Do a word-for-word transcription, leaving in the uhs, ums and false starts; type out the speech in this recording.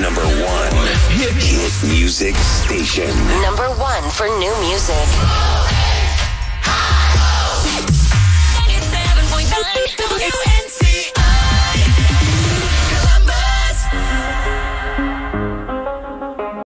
number one hit, hit music station. Number one for new music.